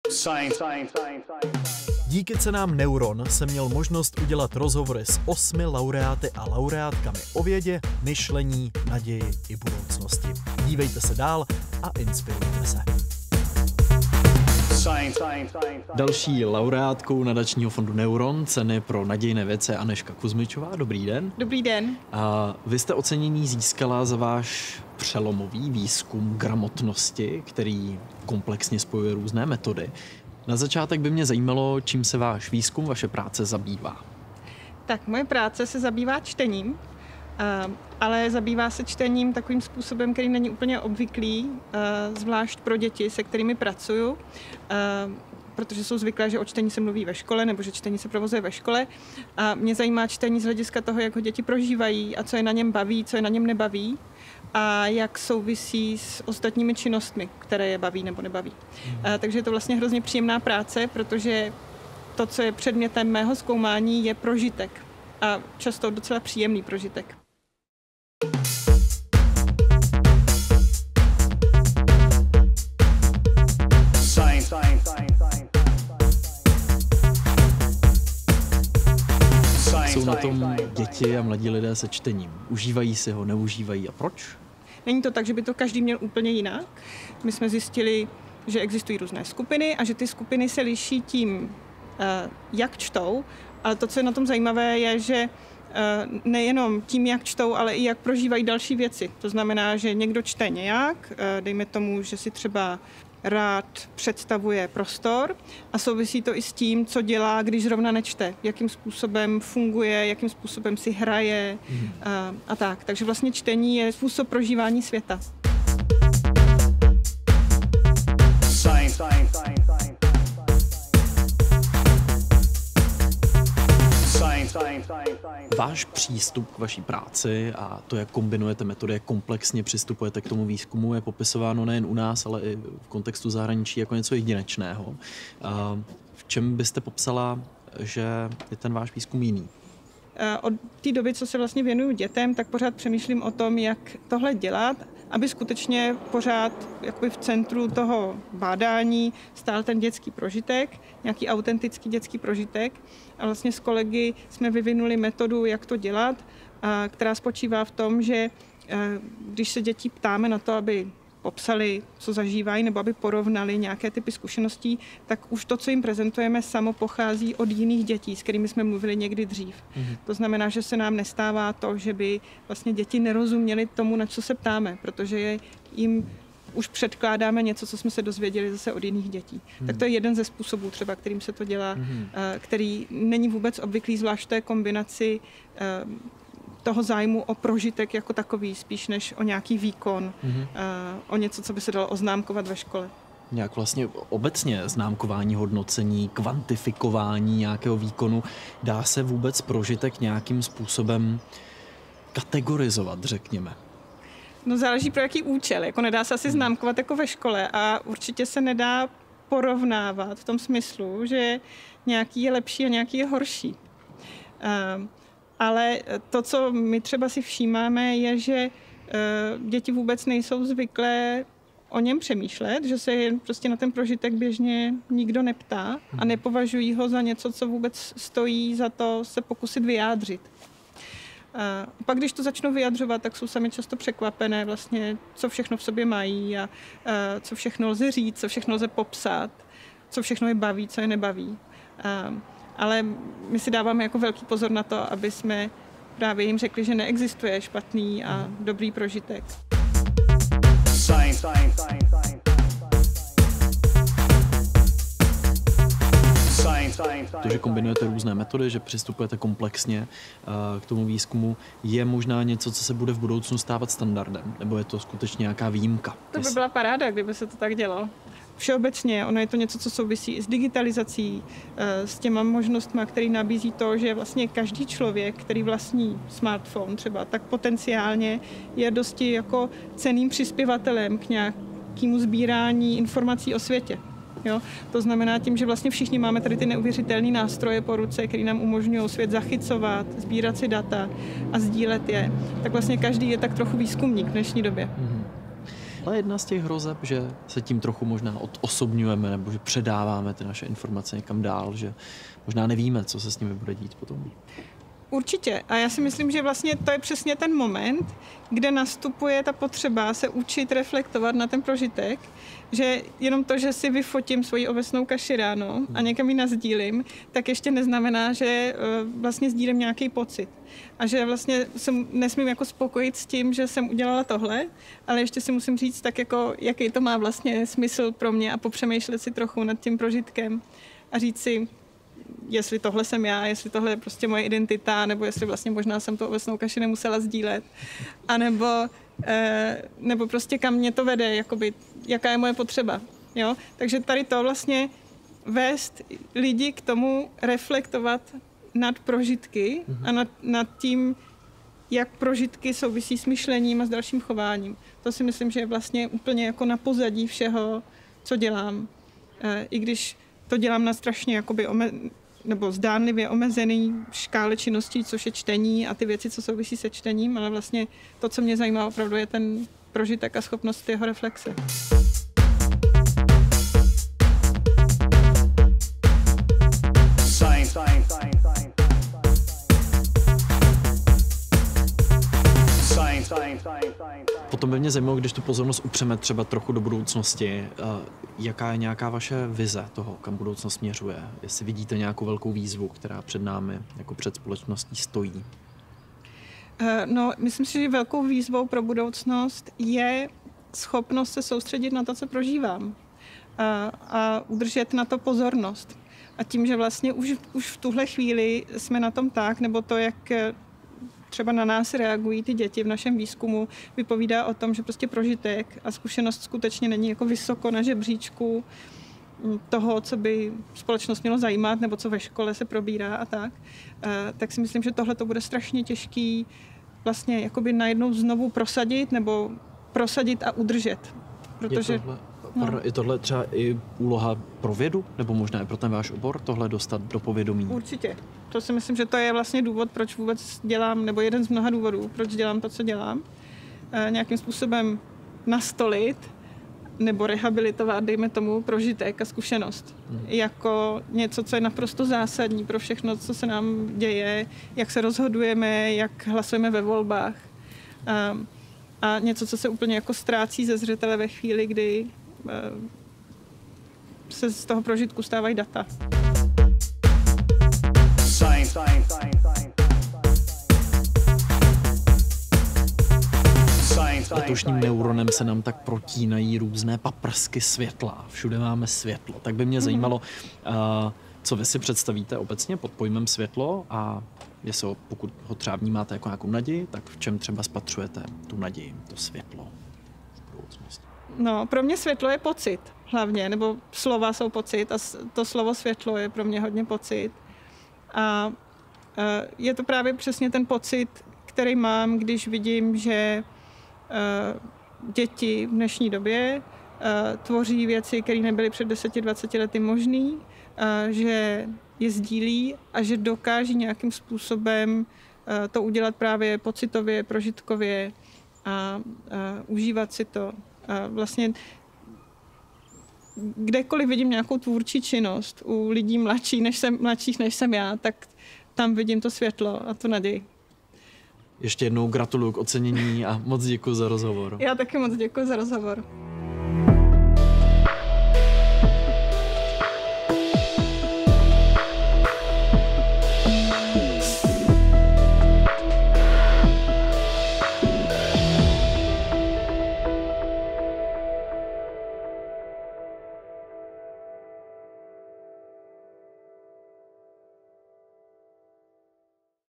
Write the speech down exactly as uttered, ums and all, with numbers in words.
Díky cenám Neuron jsem měl možnost udělat rozhovory s osmi laureáty a laureátkami o vědě, myšlení, naději i budoucnosti. Dívejte se dál a inspirujte se. Další laureátkou nadačního fondu Neuron ceny pro nadějné věci Anežka Kuzmičová. Dobrý den. Dobrý den. A vy jste ocenění získala za váš přelomový výzkum gramotnosti, který komplexně spojuje různé metody. Na začátek by mě zajímalo, čím se váš výzkum, vaše práce zabývá. Tak moje práce se zabývá čtením, ale zabývá se čtením takovým způsobem, který není úplně obvyklý, zvlášť pro děti, se kterými pracuju, protože jsou zvyklé, že o čtení se mluví ve škole nebo že čtení se provozuje ve škole. A mě zajímá čtení z hlediska toho, jak ho děti prožívají a co je na něm baví, co je na něm nebaví a jak souvisí s ostatními činnostmi, které je baví nebo nebaví. A, takže je to vlastně hrozně příjemná práce, protože to, co je předmětem mého zkoumání, je prožitek a často docela příjemný prožitek. Jsou na tom děti a mladí lidé se čtením? Užívají si ho, neužívají a proč? Není to tak, že by to každý měl úplně jinak. My jsme zjistili, že existují různé skupiny a že ty skupiny se liší tím, jak čtou, ale to, co je na tom zajímavé, je, že nejenom tím, jak čtou, ale i jak prožívají další věci. To znamená, že někdo čte nějak, dejme tomu, že si třeba rád představuje prostor a souvisí to i s tím, co dělá, když zrovna nečte, jakým způsobem funguje, jakým způsobem si hraje mm. a, a tak. Takže vlastně čtení je způsob prožívání světa. Váš přístup k vaší práci a to, jak kombinujete metody, jak komplexně přistupujete k tomu výzkumu, je popisováno nejen u nás, ale i v kontextu zahraničí jako něco jedinečného. V čem byste popsala, že je ten váš výzkum jiný? Od té doby, co se vlastně věnuju dětem, tak pořád přemýšlím o tom, jak tohle dělat, aby skutečně pořád jakoby v centru toho bádání stál ten dětský prožitek, nějaký autentický dětský prožitek. A vlastně s kolegy jsme vyvinuli metodu, jak to dělat, která spočívá v tom, že když se dětí ptáme na to, aby popsali, co zažívají, nebo aby porovnali nějaké typy zkušeností, tak už to, co jim prezentujeme, samo pochází od jiných dětí, s kterými jsme mluvili někdy dřív. Mm-hmm. To znamená, že se nám nestává to, že by vlastně děti nerozuměly tomu, na co se ptáme, protože je, jim už předkládáme něco, co jsme se dozvěděli zase od jiných dětí. Mm-hmm. Tak to je jeden ze způsobů třeba, kterým se to dělá, mm-hmm. který není vůbec obvyklý, zvlášť té kombinaci toho zájmu o prožitek jako takový, spíš než o nějaký výkon, mm-hmm. o něco, co by se dalo oznámkovat ve škole. Nějak vlastně obecně známkování, hodnocení, kvantifikování nějakého výkonu, dá se vůbec prožitek nějakým způsobem kategorizovat, řekněme? No záleží pro jaký účel, jako nedá se asi známkovat jako ve škole a určitě se nedá porovnávat v tom smyslu, že nějaký je lepší a nějaký je horší. Um, Ale to, co my třeba si všímáme, je, že děti vůbec nejsou zvyklé o něm přemýšlet, že se jen prostě na ten prožitek běžně nikdo neptá a nepovažují ho za něco, co vůbec stojí za to se pokusit vyjádřit. A pak, když to začnou vyjadřovat, tak jsou sami často překvapené, vlastně, co všechno v sobě mají a, a co všechno lze říct, co všechno lze popsat, co všechno je baví, co je nebaví. A, ale my si dáváme jako velký pozor na to, aby jsme právě jim řekli, že neexistuje špatný a dobrý prožitek. To, že kombinujete různé metody, že přistupujete komplexně k tomu výzkumu, je možná něco, co se bude v budoucnu stávat standardem? Nebo je to skutečně nějaká výjimka? To by byla paráda, kdyby se to tak dělo. Všeobecně, ono je to něco, co souvisí i s digitalizací, s těma možnostmi, který nabízí to, že vlastně každý člověk, který vlastní smartphone třeba, tak potenciálně je dosti jako cenným přispěvatelem k nějakému sbírání informací o světě. Jo? To znamená tím, že vlastně všichni máme tady ty neuvěřitelné nástroje po ruce, které nám umožňují svět zachycovat, sbírat si data a sdílet je. Tak vlastně každý je tak trochu výzkumník v dnešní době. Mm-hmm. Ale jedna z těch hrozeb, že se tím trochu možná odosobňujeme nebo že předáváme ty naše informace někam dál, že možná nevíme, co se s nimi bude dít potom. Určitě. A já si myslím, že vlastně to je přesně ten moment, kde nastupuje ta potřeba se učit reflektovat na ten prožitek, že jenom to, že si vyfotím svoji ovesnou kaši ráno a někam ji nasdílím, tak ještě neznamená, že vlastně sdílím nějaký pocit. A že vlastně se nesmím jako spokojit s tím, že jsem udělala tohle, ale ještě si musím říct tak jako, jaký to má vlastně smysl pro mě a popřemýšlet si trochu nad tím prožitkem a říct si, jestli tohle jsem já, jestli tohle je prostě moje identita, nebo jestli vlastně možná jsem tu ovesnou kaši nemusela sdílet, anebo eh, nebo prostě kam mě to vede, jakoby, jaká je moje potřeba. Jo? Takže tady to vlastně vést lidi k tomu reflektovat nad prožitky mm-hmm. a nad, nad tím, jak prožitky souvisí s myšlením a s dalším chováním. To si myslím, že je vlastně úplně jako na pozadí všeho, co dělám. Eh, I když to dělám na strašně jakoby ome, nebo zdánlivě omezený škále činností, což je čtení a ty věci, co souvisí se čtením, ale vlastně to, co mě zajímá opravdu, je ten prožitek a schopnost jeho reflexe. Science, science, science, science. Potom by mě zajímalo, když tu pozornost upřeme třeba trochu do budoucnosti, jaká je nějaká vaše vize toho, kam budoucnost směřuje? Jestli vidíte nějakou velkou výzvu, která před námi jako před společností stojí? No, myslím si, že velkou výzvou pro budoucnost je schopnost se soustředit na to, co prožívám a, a udržet na to pozornost. A tím, že vlastně už, už v tuhle chvíli jsme na tom tak, nebo to, jak třeba na nás reagují ty děti v našem výzkumu, vypovídá o tom, že prostě prožitek a zkušenost skutečně není jako vysoko na žebříčku toho, co by společnost mělo zajímat, nebo co ve škole se probírá a tak. Tak si myslím, že tohle to bude strašně těžký vlastně jakoby najednou znovu prosadit, nebo prosadit a udržet. Protože... Je tohle, no. je tohle třeba i úloha pro vědu, nebo možná i pro ten váš obor, tohle dostat do povědomí? Určitě. To si myslím, že to je vlastně důvod, proč vůbec dělám, nebo jeden z mnoha důvodů, proč dělám to, co dělám. E, nějakým způsobem nastolit nebo rehabilitovat, dejme tomu, prožitek a zkušenost. Hmm. Jako něco, co je naprosto zásadní pro všechno, co se nám děje, jak se rozhodujeme, jak hlasujeme ve volbách. A, a něco, co se úplně jako ztrácí ze zřetele ve chvíli, kdy e, se z toho prožitku stávají data. Science, science, science, science. Letošním neuronem se nám tak protínají různé paprsky světla. Všude máme světlo. Tak by mě zajímalo, uh, co vy si představíte obecně pod pojmem světlo a jestli ho, pokud ho třeba vnímáte jako nějakou naději, tak v čem třeba spatřujete tu naději, to světlo v budoucnosti? No, pro mě světlo je pocit hlavně, nebo slova jsou pocit a to slovo světlo je pro mě hodně pocit. A je to právě přesně ten pocit, který mám, když vidím, že děti v dnešní době tvoří věci, které nebyly před deseti dvaceti lety možné, že je sdílí a že dokáží nějakým způsobem to udělat právě pocitově, prožitkově a, a užívat si to. A vlastně kdekoliv vidím nějakou tvůrčí činnost u lidí mladší, než jsem, mladších než jsem já, tak tam vidím to světlo a tu naději. Ještě jednou gratuluju k ocenění a moc děkuji za rozhovor. Já taky moc děkuji za rozhovor.